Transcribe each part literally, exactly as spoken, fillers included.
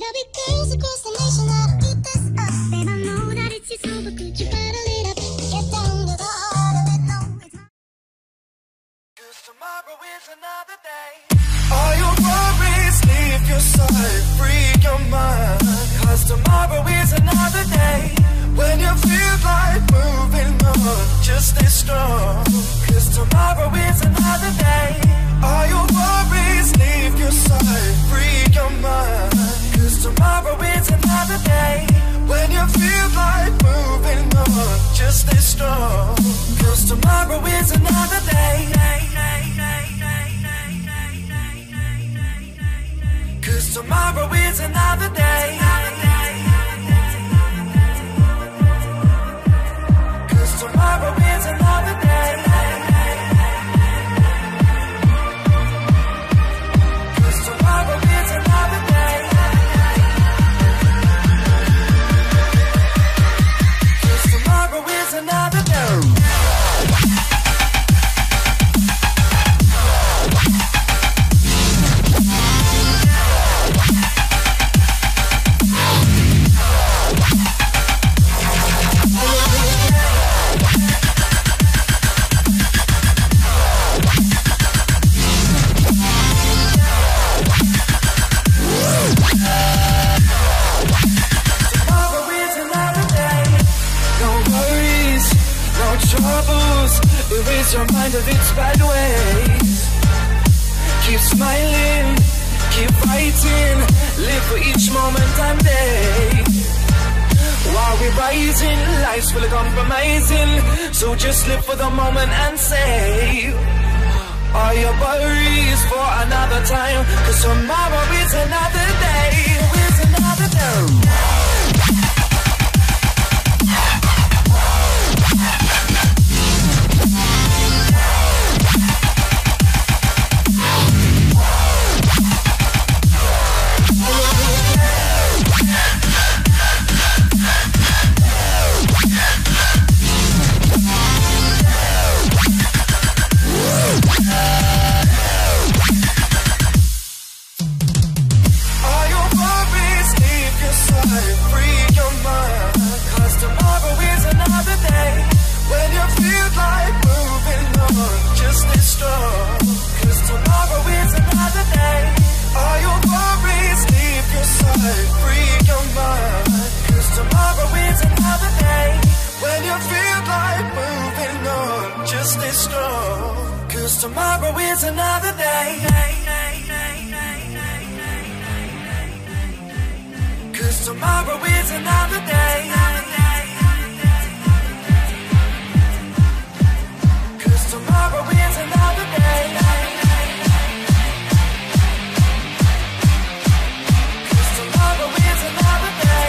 There'll be girls across the nation that'll eat this up. Babe, I know that it's your soul, but could you bottle it up? Get down to the heart of it, no, it's not. 'Cause tomorrow is another day. All your worries, leave your side, free your mind. 'Cause tomorrow is another day. When you feel like moving on, just stay strong. 'Cause tomorrow is another day. All your worries, leave your side, free your mind. 'Cause tomorrow is another day. When you feel like moving on, just stay strong. 'Cause tomorrow is another day. 'Cause tomorrow is another day. 'Cause tomorrow is another day. 'Cause tomorrow is another day. 'Cause tomorrow is another day. Troubles, erase your mind of its bad ways. Keep smiling, keep fighting, live for each moment and day. While we're rising, life's full of compromising, so just live for the moment and save all your worries for another time. 'Cause tomorrow is another day, is another day. Tomorrow is another day. 'Cause tomorrow is another day. 'Cause tomorrow is another day. 'Cause tomorrow is another day.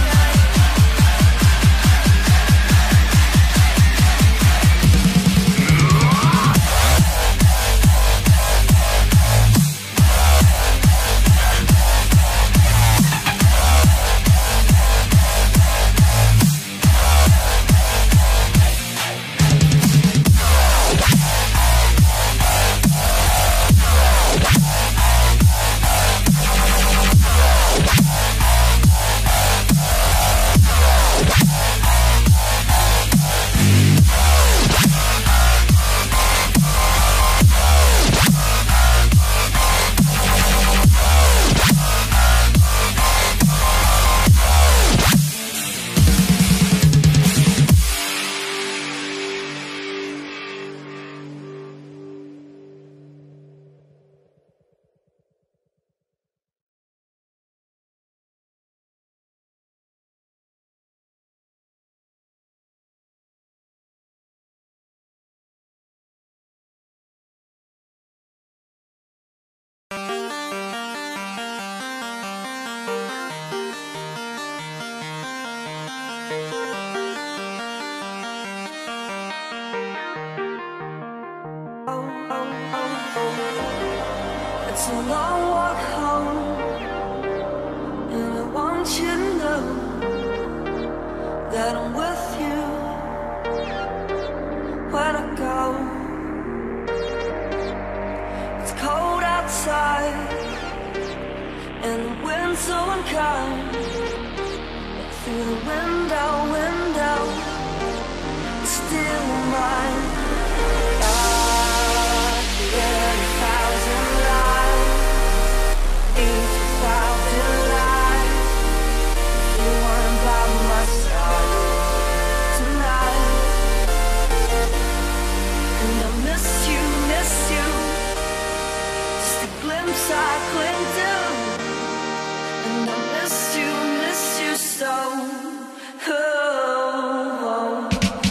It's a long walk home, and I want you to know that I'm with you when I go. It's cold outside, and the wind's so sun come through the window, window, still mine. I create a thousand lives, each a thousand lives. You weren't by my side tonight, and I miss you, miss you. Just a glimpse I cling to, and I miss you, miss you so. Oh, oh.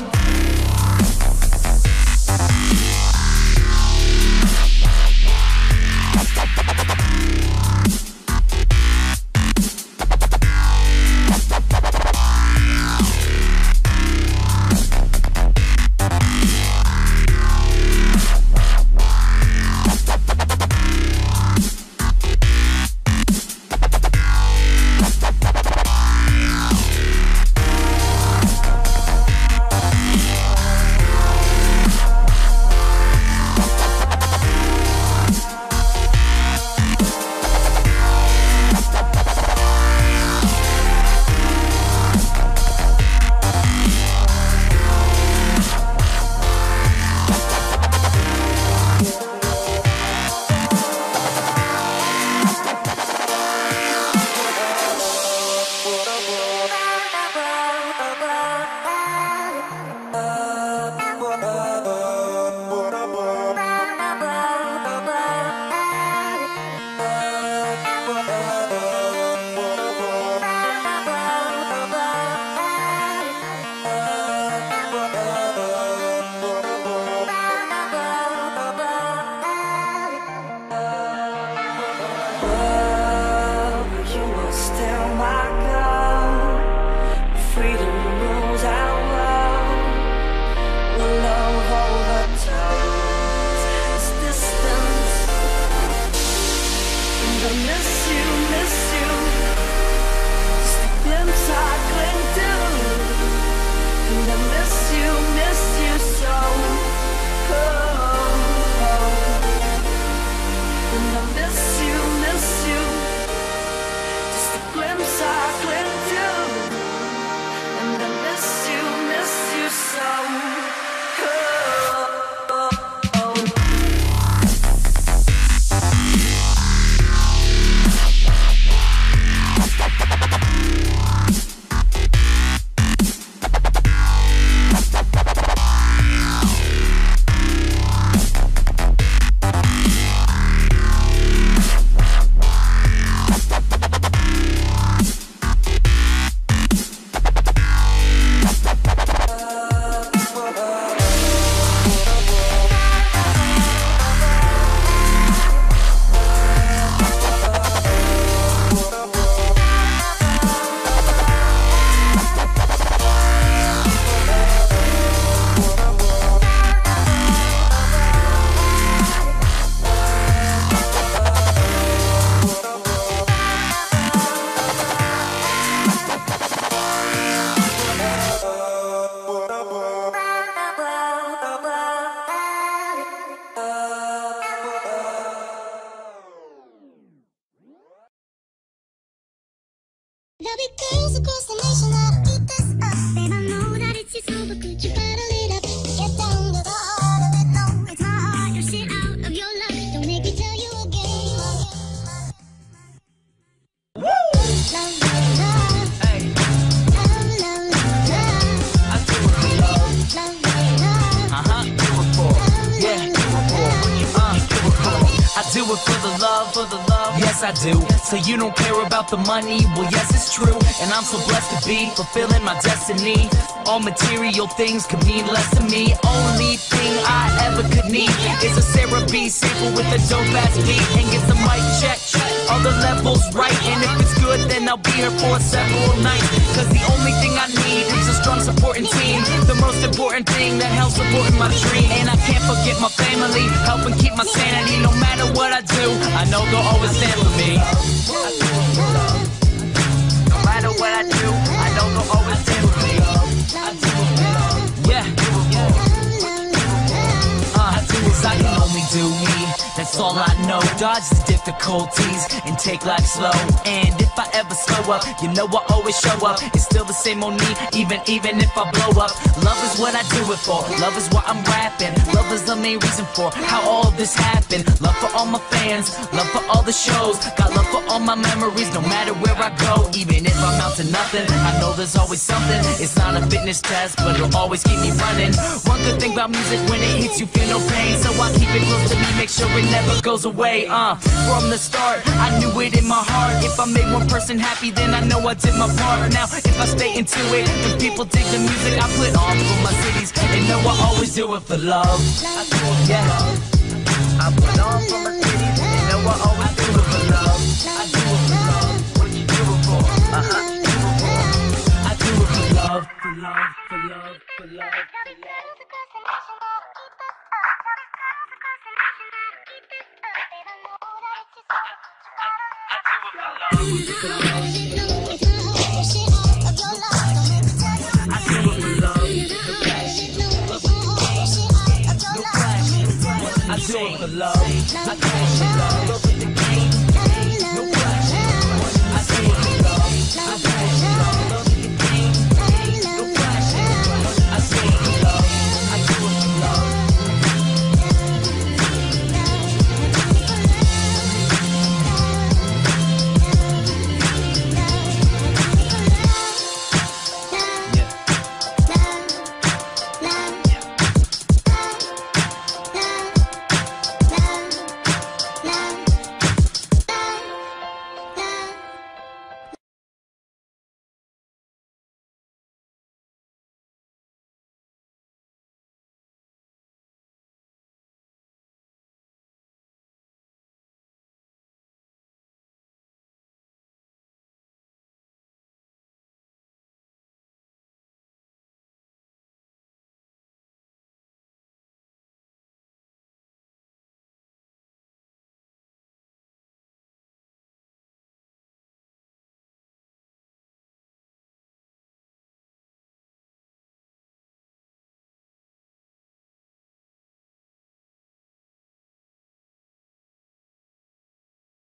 There'll be girls across the nation that'll eat this up. Babe, I know that it's your soul, but could you bottle it up? Get down to the heart of it. No, it's my heart. You're shit out of your luck. Don't make me tell you again. Woo! Love, love, love. Hey. Love, love, love, love. I do it for love. Love, love, love. Uh-huh. Do it for. Yeah. Do it for. Uh, do it for. I do it for the love, for the love. Yes, I do. So you don't care about the money? Well, yes, it's true. And I'm so blessed to be fulfilling my destiny. All material things could mean less to me. Only thing I ever could need is a Sarah B sample with a dope ass beat, and get the mic check, all the levels right. And if it's good, then I'll be here for several nights. Cause the only thing I need is a strong supporting team. The most important thing that helps supporting my dream. And I can't forget my family, helping keep my sanity. No matter what I do, I know they'll always stand for me. No matter what I do, I know they'll always stand for me. I do it, yeah. Uh, I do as I can only do me. That's that's all I know. Dodge the difficulties and take life slow. And if I ever slow up, you know I always show up. It's still the same on me, even even if I blow up. Love is what I do it for. Love is why I'm rapping. Love is the main reason for how all this happened. Love for all my fans, love for all the shows. Got love for all my memories, no matter where I go. Even if I'm out to nothing, I know there's always something. It's not a fitness test, but it'll always keep me running. One good thing about music, when it hits you feel no pain. So I keep it close to me, make sure it never goes away. Uh, from the start, I knew it in my heart. If I made one person happy, then I know I did my part. Now, if I stay into it, and people dig the music I put on for my cities, they know I always do it for love. Yeah, I put on for my cities, they know I always do it for love. I do it for love. What you do it for? Uh huh. I do it for love, for love, for love, for love, for love. I do it for love. I do it for love.